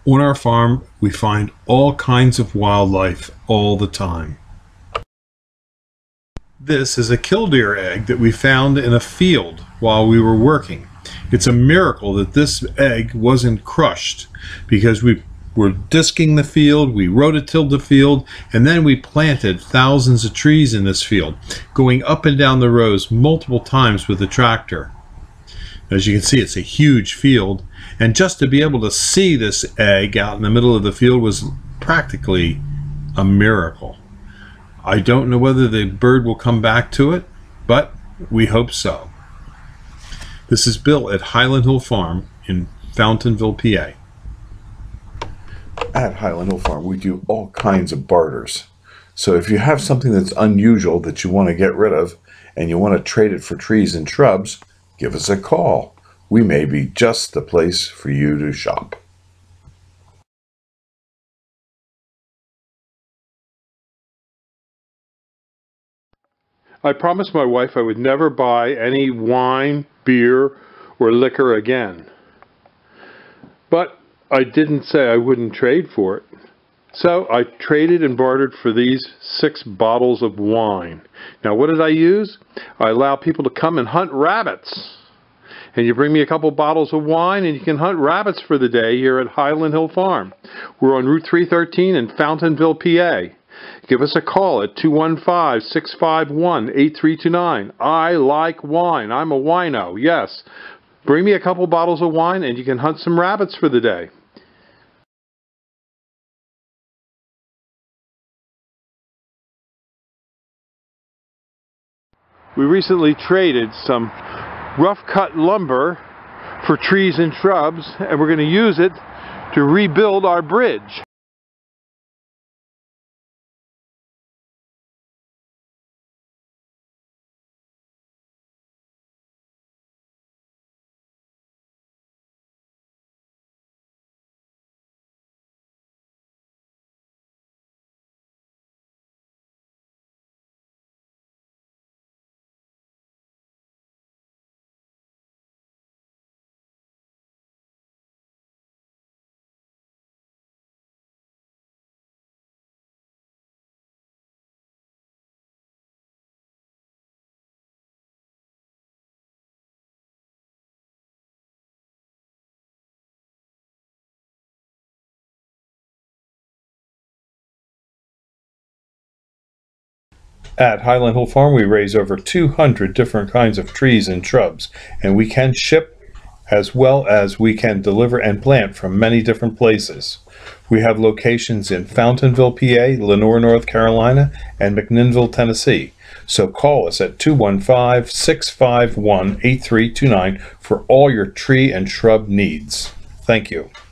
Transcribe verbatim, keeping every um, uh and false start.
On our farm, we find all kinds of wildlife all the time. This is a killdeer egg that we found in a field while we were working. It's a miracle that this egg wasn't crushed, because we were disking the field, we rototilled the field, and then we planted thousands of trees in this field, going up and down the rows multiple times with the tractor. As you can see, it's a huge field, and just to be able to see this egg out in the middle of the field was practically a miracle. I don't know whether the bird will come back to it, but we hope so. This is Bill at Highland Hill Farm in Fountainville, P A. At Highland Hill Farm, we do all kinds of barters. So if you have something that's unusual that you want to get rid of, and you want to trade it for trees and shrubs, give us a call. We may be just the place for you to shop. I promised my wife I would never buy any wine, beer, or liquor again. But I didn't say I wouldn't trade for it. So I traded and bartered for these six bottles of wine. Now what did I use? I allow people to come and hunt rabbits. And you bring me a couple bottles of wine and you can hunt rabbits for the day here at Highland Hill Farm. We're on Route three thirteen in Fountainville, P A. Give us a call at two one five, six five one, eight three two nine. I like wine. I'm a wino, yes. Bring me a couple bottles of wine and you can hunt some rabbits for the day. We recently traded some rough cut lumber for trees and shrubs, and we're going to use it to rebuild our bridge. At Highland Hill Farm, we raise over two hundred different kinds of trees and shrubs, and we can ship as well as we can deliver and plant from many different places. We have locations in Fountainville, P A, Lenoir, North Carolina, and McMinnville, Tennessee. So call us at two one five, six five one, eight three two nine for all your tree and shrub needs. Thank you.